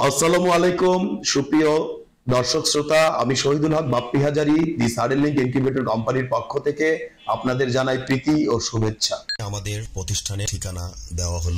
আসসালামু আলাইকুম সুপ্রিয় দর্শক শ্রোতা, আমি Shahidul Haque Bappi Hazari the Suddenlink incubator কোম্পানির পক্ষ থেকে আপনাদের জানাই প্রীতি ও শুভেচ্ছা। আমাদের প্রতিষ্ঠানের ঠিকানা দেওয়া হলো।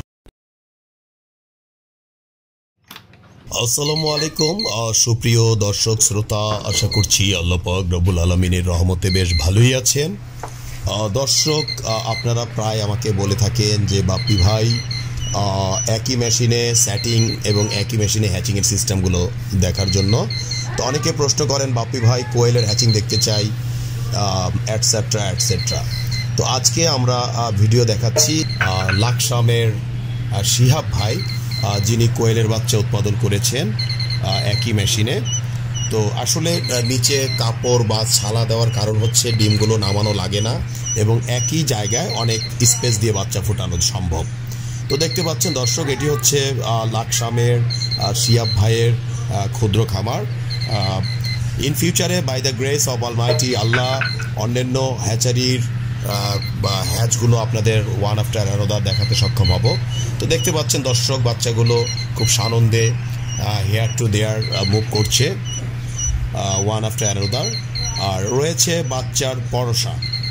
আসসালামু আলাইকুম সুপ্রিয় দর্শক শ্রোতা, আশা করছি আল্লাহ পাক রব্বুল আলামিনের রহমতে বেশ ভালোই আছেন। দর্শক, আপনারা প্রায় আমাকে বলে থাকেন যে বাপ্পি ভাই একই মেশিনে সেটিং এবং একই মেশিনে হ্যাচিংয়ের সিস্টেমগুলো দেখার জন্য। তো অনেকে প্রশ্ন করেন বাপ্পি ভাই কোয়েলের হ্যাচিং দেখতে চাই অ্যাটসেট্রা অ্যাটসেট্রা। তো আজকে আমরা ভিডিও দেখাচ্ছি লাকসামের শিহাব ভাই, যিনি কোয়েলের বাচ্চা উৎপাদন করেছেন একই মেশিনে। তো আসলে নিচে কাপড় বা ছালা দেওয়ার কারণ হচ্ছে ডিমগুলো নামানো লাগে না এবং একই জায়গায় অনেক স্পেস দিয়ে বাচ্চা ফোটানো সম্ভব। তো দেখতে পাচ্ছেন দর্শক, এটি হচ্ছে লাকসামের শিহাব ভাইয়ের ক্ষুদ্র খামার। ইন ফিউচারে by the grace of Almighty Allah অন্যান্য হ্যাচারির বা হ্যাচগুলো আপনাদের ওয়ান আফটার অ্যানাদার দেখাতে সক্ষম হব। তো দেখতে পাচ্ছেন দর্শক, বাচ্চাগুলো খুব সানন্দে হেয়ার টু দেয়ার মুভ করছে ওয়ান আফটার অ্যানাদার, আর রয়েছে বাচ্চার পরশা।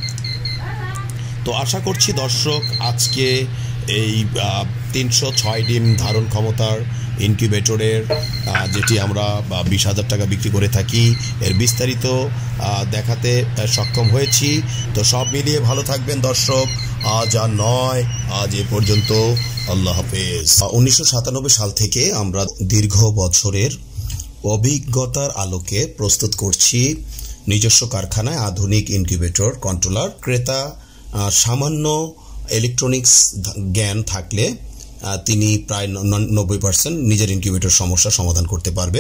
তো আশা করছি দর্শক আজকে এই 306 ডিম ধারণ ক্ষমতার ইনকিউবেটরের যেটি আমরা 20,000 টাকা বিক্রি করে থাকি, এর বিস্তারিত দেখাতে সক্ষম হয়েছি। তো সব মিলিয়ে ভালো থাকবেন দর্শক। আজ আর নয়, আজ এ পর্যন্ত। আল্লাহ হাফেজ। 1997 সাল থেকে আমরা দীর্ঘ বছরের অভিজ্ঞতার আলোকে প্রস্তুত করছি নিজস্ব কারখানায় আধুনিক ইনকিউবেটর কন্ট্রোলার। ক্রেতা সামান্য ইলেকট্রনিক্স জ্ঞান থাকলে তিনি প্রায় 90% নিজের ইনকিউবেটর সমস্যা সমাধান করতে পারবে।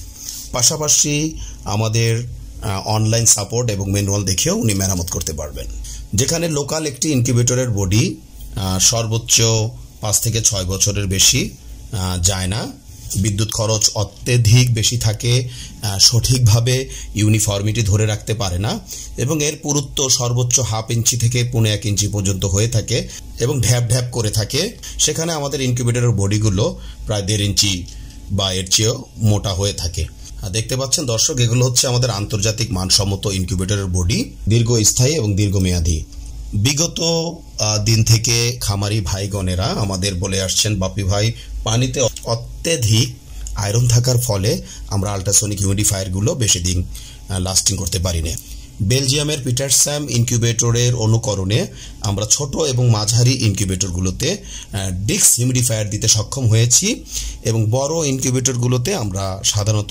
পাশাপাশি আমাদের অনলাইন সাপোর্ট এবং ম্যানুয়াল দেখেও উনি মেরামত করতে পারবেন। যেখানে লোকাল একটি ইনকিউবেটরের বডি সর্বোচ্চ 5 থেকে 6 বছরের বেশি যায় না, বিদ্যুৎ খরচ অত্যধিক বেশি থাকে, সঠিকভাবে ইউনিফর্মিটি ধরে রাখতে পারে না এবং এর পুরুত্ব সর্বোচ্চ 1/2 ইঞ্চি থেকে 1.5 ইঞ্চি পর্যন্ত হয়ে থাকে এবং ঢ্যাপ ঢ্যাপ করে থাকে। সেখানে আমাদের ইনকিউবেটরের বডিগুলো প্রায় 1.5 ইঞ্চি বা এর চেয়েও মোটা হয়ে থাকে। দেখতে পাচ্ছেন দর্শক, এগুলো হচ্ছে আমাদের আন্তর্জাতিক মানসম্মত ইনকিউবেটরের বডি, দীর্ঘস্থায়ী এবং দীর্ঘমেয়াদী। বিগত দিন থেকে খামারি ভাইগণেরা আমাদের বলে আসছেন বাপ্পি ভাই পানিতে অত্যধিক আয়রন থাকার ফলে আমরা আল্ট্রাসনিক হিউমিডিফায়ারগুলো বেশি দিন লাস্টিং করতে পারি না। বেলজিয়ামের পিটারস্যাম ইনকিউবেটরের অনুকরণে আমরা ছোট এবং মাঝারি ইনকিউবেটরগুলোতে ডিক্স হিউমিডিফায়ার দিতে সক্ষম হয়েছি এবং বড় ইনকিউবেটরগুলোতে আমরা সাধারণত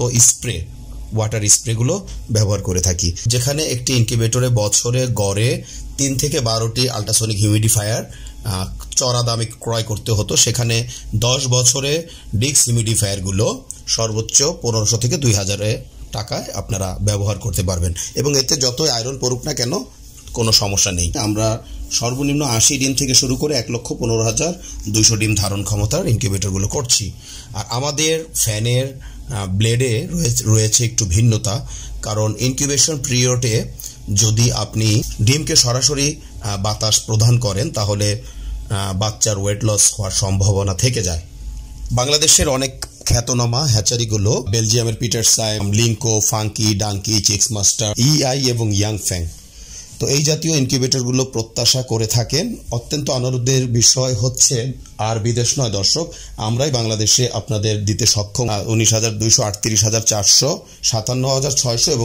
ওয়াটার স্প্রেগুলো ব্যবহার করে থাকি। যেখানে একটি ইনকিউবেটরে বছরে গড়ে 3 থেকে 12টি আল্ট্রাসনিক হিউমিডিফায়ার চড়া দামে ক্রয় করতে হতো, সেখানে 10 বছরে ডিক্স হিউমিডিফায়ারগুলো সর্বোচ্চ 1500 থেকে 2000 টাকায় আপনারা ব্যবহার করতে পারবেন এবং এতে যতই আয়রন পড়ুক না কেন কোনো সমস্যা নেই। আমরা সর্বনিম্ন 80 ডিম থেকে শুরু করে 1,15,200 ডিম ধারণ ক্ষমতার ইনকিউবেটরগুলো করছি। আর আমাদের ফ্যানের ব্লেডে রয়েছে একটু ভিন্নতা, কারণ ইনকিউবেশন পিরিয়ডে যদি আপনি ডিমকে সরাসরি বাতাস প্রদান করেন তাহলে বাচ্চার ওয়েট লস হওয়ার সম্ভাবনা থেকে যায়। বাংলাদেশের অনেক খ্যাতনামা হ্যাচারিগুলো বেলজিয়ামের পিটারস্যাম, লিঙ্কো, ফাঙ্কি, ডাঙ্কি, চিক্স মাস্টার, ইআই এবং ইয়াং ফ্যাং, তো এই জাতীয় ইনকিউবেটরগুলো প্রত্যাশা করে থাকেন। অত্যন্ত আনন্দের বিষয় হচ্ছে আর বিদেশ নয় দর্শক, আমরাই বাংলাদেশে আপনাদের দিতে সক্ষম 19,200, 38,400, 57,600 এবং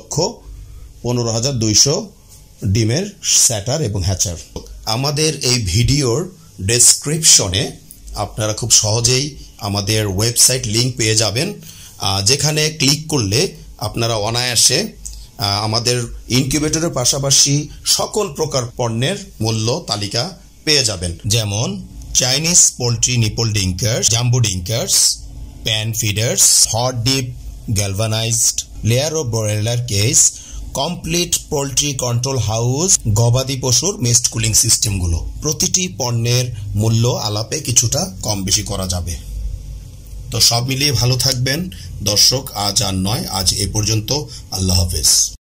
1,15,200 ডিমের স্যাটার এবং হ্যাচার। আমাদের এই ভিডিওর ডেসক্রিপশনে আপনারা খুব সহজেই আমাদের ওয়েবসাইট লিঙ্ক পেয়ে যাবেন, যেখানে ক্লিক করলে আপনারা অনায়াসে আমাদের ইনকিউবেটরের পাশাপাশি সকল প্রকার পণ্যের মূল্য তালিকা পেয়ে যাবেন, যেমন Chinese poultry nipple drinkers, jumbo drinkers, pan feeders, hot dip galvanised layer ও broiler cage, complete poultry control house, গবাদি পশুর মেস্ট কুলিং সিস্টেমগুলো। প্রতিটি পণ্যের মূল্য আলাপে কিছুটা কম বেশি করা যাবে। তো সব মিলিয়ে ভালো থাকবেন দর্শক। আজ আর নয়, আজ এ পর্যন্ত। আল্লাহ হাফেজ।